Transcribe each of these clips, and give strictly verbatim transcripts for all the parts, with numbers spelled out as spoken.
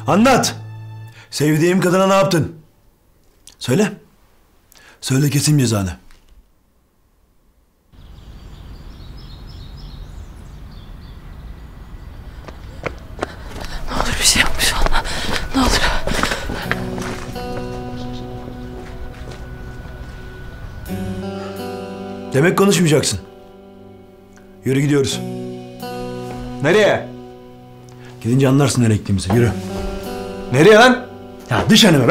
Anlat. Sevdiğim kadına ne yaptın? Söyle. Söyle kesim cezanı. Ne olur bir şey yapmış olma. Ne olur. Demek konuşmayacaksın. Yürü gidiyoruz. Nereye? Gidince anlarsın nereye gittiğimizi. Yürü. Nereye lan? Ya düş önüme be!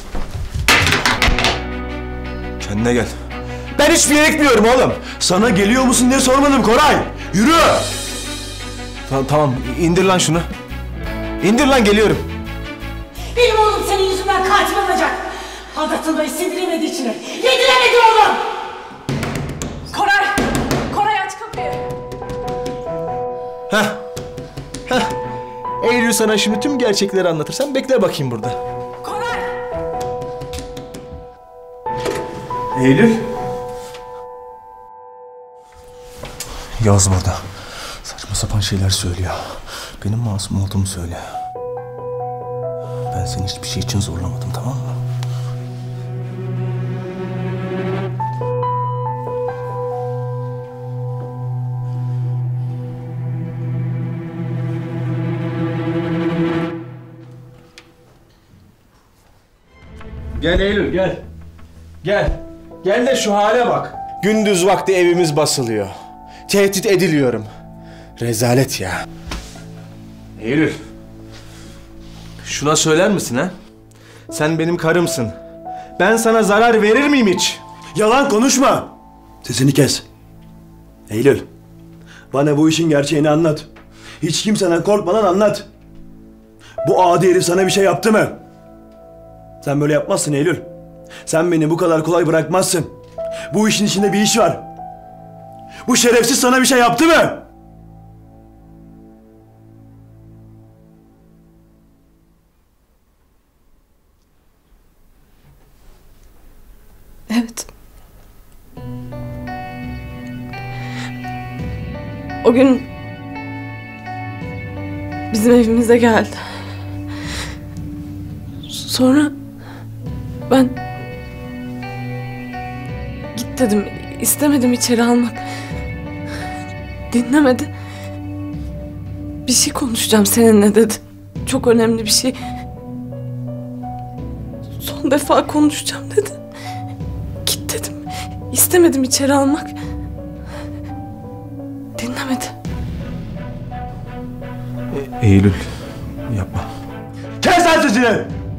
Kendine gel. Ben hiçbir yere gitmiyorum oğlum. Sana geliyor musun diye sormadım Koray. Yürü! Tamam tamam indir lan şunu. İndir lan geliyorum. Benim oğlum senin yüzünden katil olacak. Aldatılmayı sindiremedi içine. Yediremedi oğlum. Koray! Koray aç kapıyı. Heh. Heh. Eylül sana şimdi tüm gerçekleri anlatırsam bekle bakayım burada. Koray! Eylül. Yaz burada. Saçma sapan şeyler söylüyor. Benim masum olduğumu söyle. Ben seni hiçbir şey için zorlamadım, tamam mı? Gel Eylül gel. Gel. Gel de şu hale bak. Gündüz vakti evimiz basılıyor. Tehdit ediliyorum. Rezalet ya. Eylül. Şuna söyler misin ha? Sen benim karımsın. Ben sana zarar verir miyim hiç? Yalan konuşma. Sesini kes. Eylül. Bana bu işin gerçeğini anlat. Hiç kimseden korkmadan anlat. Bu adi herif sana bir şey yaptı mı? Sen böyle yapmazsın Eylül. Sen beni bu kadar kolay bırakmazsın. Bu işin içinde bir iş var. Bu şerefsiz sana bir şey yaptı mı? Evet. O gün bizim evimize geldi. Sonra ben git dedim, istemedim içeri almak. Dinlemedi. Bir şey konuşacağım seninle dedi. Çok önemli bir şey. Son defa konuşacağım dedi. Git dedim. İstemedim içeri almak. Dinlemedi. E Eylül yapma. Kes lan sesini!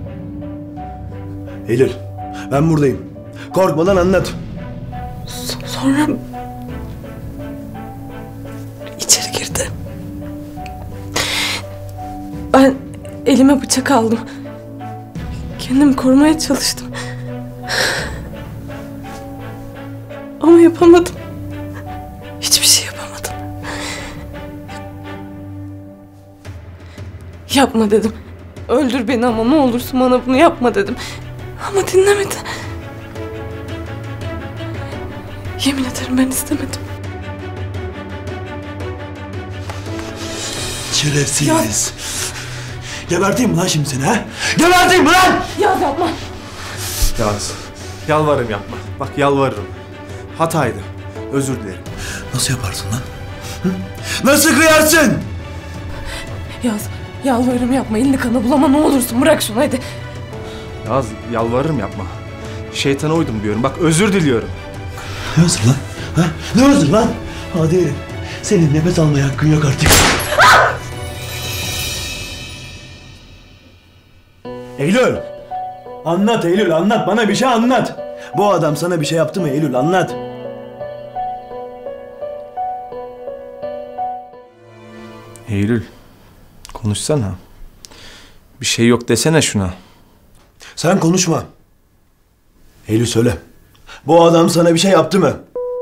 Eylül, ben buradayım. Korkmadan anlat. So- sonra içeri girdi. Ben elime bıçak aldım. Kendimi korumaya çalıştım. Ama yapamadım. Hiçbir şey yapamadım. Yapma dedim. Öldür beni ama ne olursun bana bunu yapma dedim. Ama dinlemedi. Yemin ederim ben istemedim. Şerefsiz. Geberteyim mi lan şimdi seni ha? Geberteyim mi lan? Yaz yapma. Yaz. Yalvarırım yapma. Bak yalvarırım. Hataydı. Özür dilerim. Nasıl yaparsın lan? Hı? Nasıl kıyarsın? Yaz, yalvarırım yapma. Elini kana bulama ne olursun. Bırak şunu hadi. Yaz yalvarırım yapma. Şeytana uydum diyorum. Bak özür diliyorum. Ne özür lan? Ha? Ne özür lan? Hadi herif. Senin nefes almaya hakkın yok artık. Eylül! Anlat Eylül, anlat. Bana bir şey anlat. Bu adam sana bir şey yaptı mı Eylül? Anlat. Eylül. Konuşsana. Bir şey yok desene şuna. Sen konuşma. Eylül söyle. Bu adam sana bir şey yaptı mı?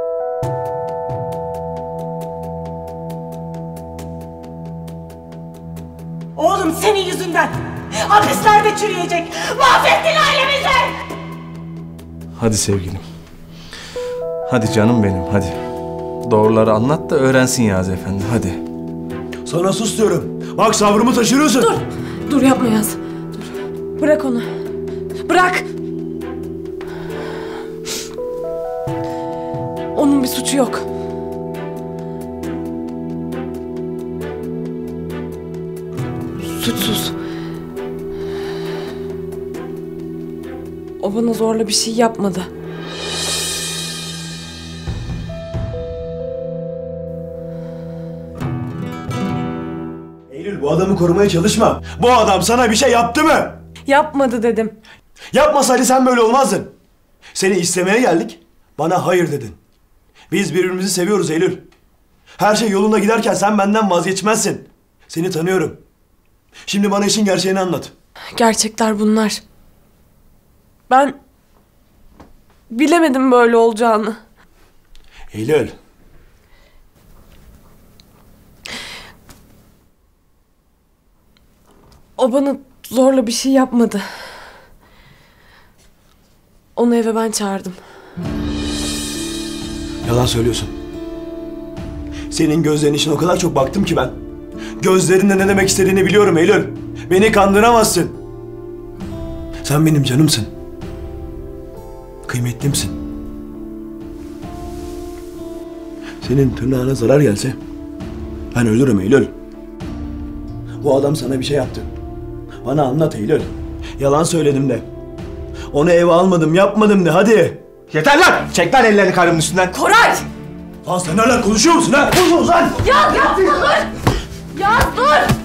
Oğlum senin yüzünden. Hapislerde çürüyecek. Mahvettin ailemizi. Hadi sevgilim. Hadi canım benim hadi. Doğruları anlat da öğrensin Yaz Efendi hadi. Sana sus diyorum. Bak sabrımı taşırıyorsun. Dur, dur yapma Yaz. Bırak onu. Bırak! Onun bir suçu yok. Suçsuz. O bana zorla bir şey yapmadı. Eylül, bu adamı korumaya çalışma. Bu adam sana bir şey yaptı mı? Yapmadı dedim. Yapmasaydı sen böyle olmazdın. Seni istemeye geldik. Bana hayır dedin. Biz birbirimizi seviyoruz Eylül. Her şey yolunda giderken sen benden vazgeçmezsin. Seni tanıyorum. Şimdi bana işin gerçeğini anlat. Gerçekler bunlar. Ben bilemedim böyle olacağını. Eylül. O bana zorla bir şey yapmadı. Onu eve ben çağırdım. Yalan söylüyorsun. Senin gözlerinin içine o kadar çok baktım ki ben. Gözlerinde ne demek istediğini biliyorum Eylül. Beni kandıramazsın. Sen benim canımsın. Kıymetlimsin. Senin tırnağına zarar gelse ben ölürüm Eylül. Bu adam sana bir şey yaptı. Bana anlat Eylül. Yalan söyledim de. Onu eve almadım, yapmadım de hadi. Yeter lan! Çek lan ellerini karımın üstünden. Koray! Lan sen hala konuşuyor musun ha? Dur lan! Ya ya dur! Ya dur!